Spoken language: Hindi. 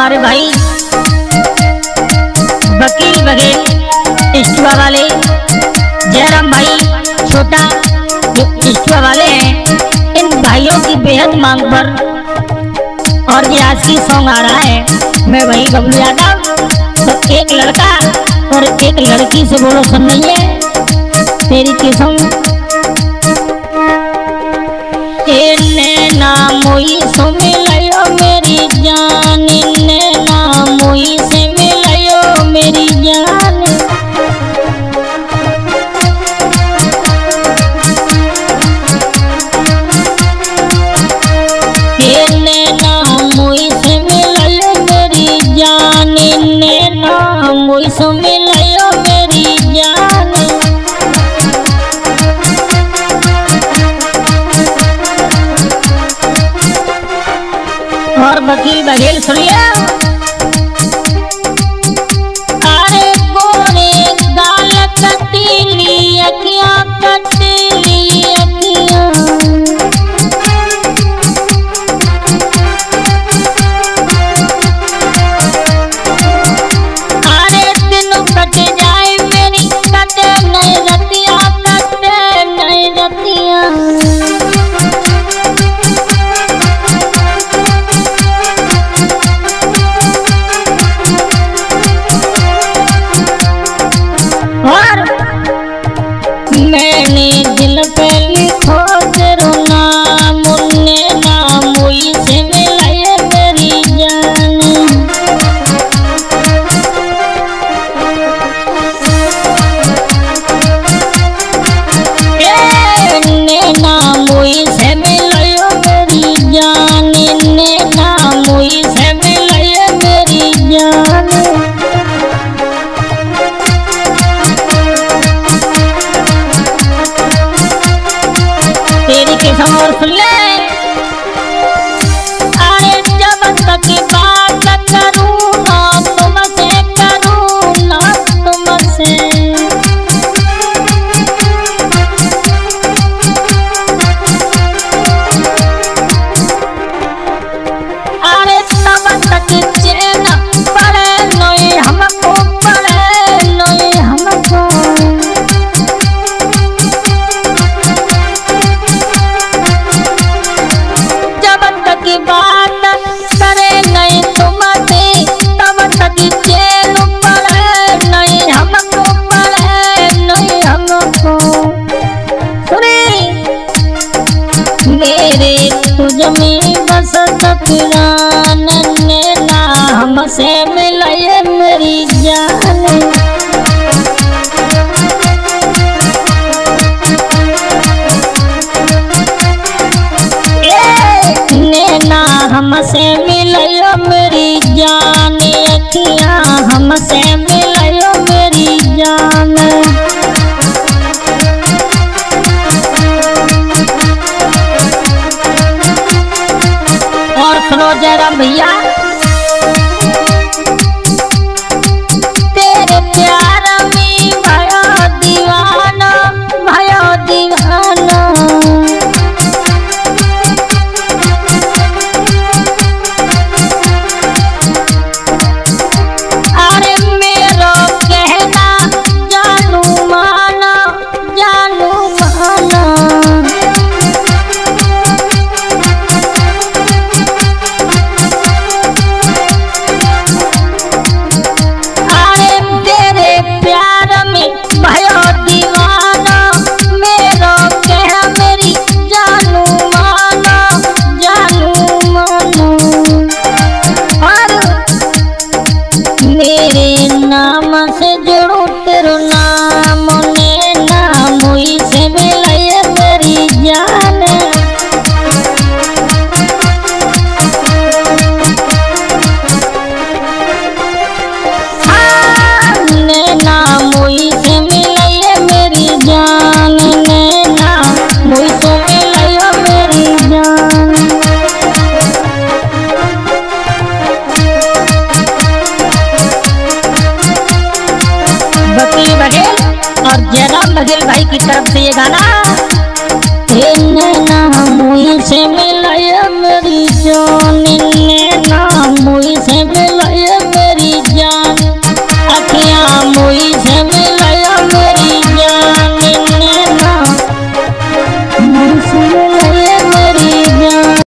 हमारे भाई वकील बघेल इस्टवा वाले जयराम भाई छोटा जो इस्टवा वाले हैं, इन भाइयों की बेहद मांग पर और ये आज की सॉन्ग आ रहा है। मैं वही बबलू यादव, तो एक लड़का और एक लड़की से बोलो सुन रही है तेरी किस्म ना मोई सो मिलायो मेरी जान, ना मोई से मिलायो मेरी जान। ना मोई से मिलायो मेरी जान, ना मोई से मिलायो मेरी जान। और वकील बघेल सुनिए, अरे गोरे गाल कटीली अखियां कटीली अखियां, अरे दिन कट जाए मेरी कटे नहीं रतिया, कटे नहीं रतिया। मैंने दिल पे लिखो तेरो नाम, ना मोई से मिलाए मेरी जान। ना मोई से मिलायो मेरी जान, ना मोई से मिलाए मेरी जान। तेरी किस्म और सुन ले, अरे जब तक बात करूँ ना तुमसे, करूँ ना तुमसे, अरे तब तक चैन पड़े नहीं हमको, पड़े नहीं हमको। बात करे नहीं तुमसे तब तक चैन पड़े नहीं हमको, पड़े नहीं हमको। सुनी मेरे तुझ में बस तकरान, ना हमसे मिलाए मेरी जान। ना हमसे मिलायो मेरी जान, अखियां हमसे मिलायो मेरी जान। और सुनो जयराम भैया, तेरे प्यार में भयो दीवाना, भयो दीवाना। नाम से जोड़ू तेरो नाम, ना मोई से मिलाए मेरी जान। ना मोई से मिलाए मेरी जान, ना मोई से मिलाए मेरी जान। वकील बघेल और जयराम बघेल भाई की तरफ से ये गाना